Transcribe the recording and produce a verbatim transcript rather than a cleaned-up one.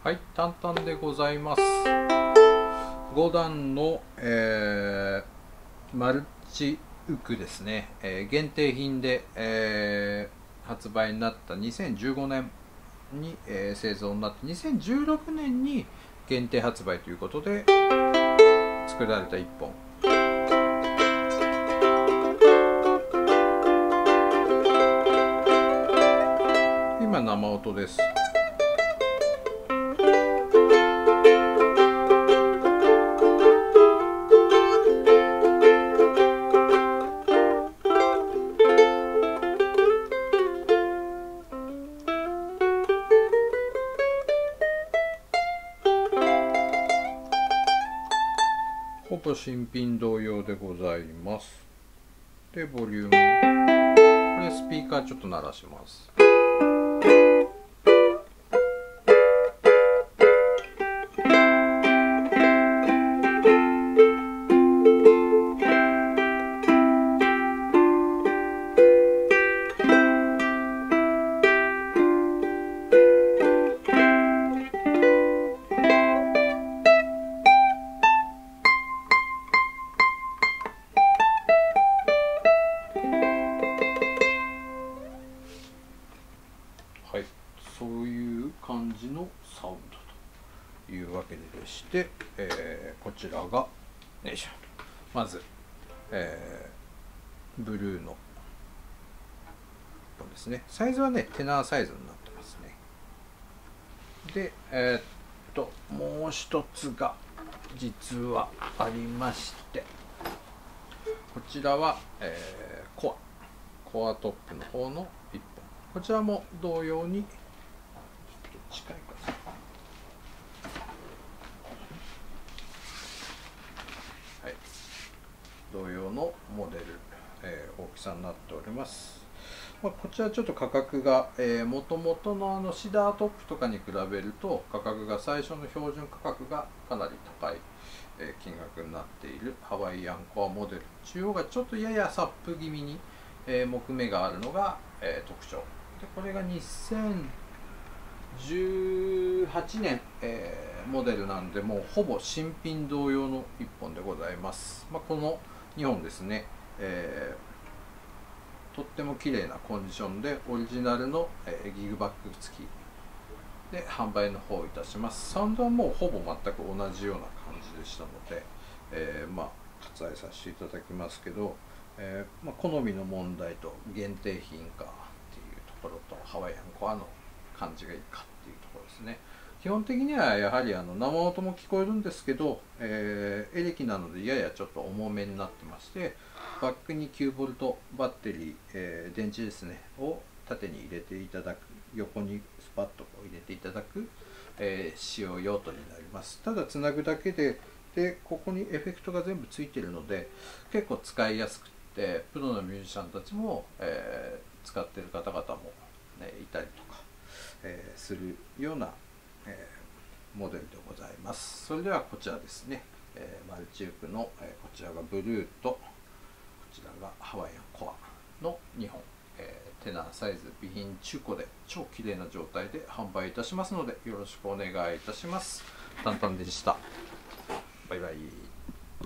はい、タンタンでございます。ご段の、えー、マルチウクですね、えー、限定品で、えー、発売になったにせんじゅうごねんに、えー、製造になってにせんじゅうろくねんに限定発売ということで作られたいっぽん。今生音です。ほぼ新品同様でございます。で、ボリューム。これスピーカーちょっと鳴らします。はい、そういう感じのサウンドというわけででして、えー、こちらがよいしょまず、えー、ブルーの本ですね。サイズはねテナーサイズになってますね。でえー、っともう一つが実はありまして、こちらは、えー、コアコアトップの方のいっぽん、こちらも同様にちょっと近いかな、はい、同様のモデル、えー、大きさになっております。まあ、こちらちょっと価格がもともとのあのシダートップとかに比べると価格が最初の標準価格がかなり高い、えー、金額になっているハワイアンコアモデル、中央がちょっとややサップ気味に、えー、木目があるのが、えー、特徴で、これがにせんじゅうはちねん、えー、モデルなんで、もうほぼ新品同様のいっぽんでございます。まあ、このにほんですね、えーとっても綺麗なコンディションでオリジナルの、えー、ギグバック付きで販売の方をいたします。サウンドはもうほぼ全く同じような感じでしたので、えー、まあ割愛させていただきますけど、えーまあ、好みの問題と限定品かっていうところとハワイアンコアの感じがいいかっていうところですね。基本的にはやはりあの生音も聞こえるんですけど、えー、エレキなのでややちょっと重めになってまして、バックにきゅうボルトバッテリー、えー、電池ですねを縦に入れていただく、横にスパッと入れていただく、えー、使用用途になります。ただつなぐだけで、でここにエフェクトが全部ついているので結構使いやすくて、プロのミュージシャンたちも、えー、使っている方々も、ね、いたりとか、えー、するような、えー、モデルでございます。それではこちらですね、えー、マルチウクの、えー、こちらがブルーとこちらがハワイアンコアのにほん、えー、テナーサイズ備品中古で超綺麗な状態で販売いたしますのでよろしくお願いいたします。タンタンでした。バイバイ。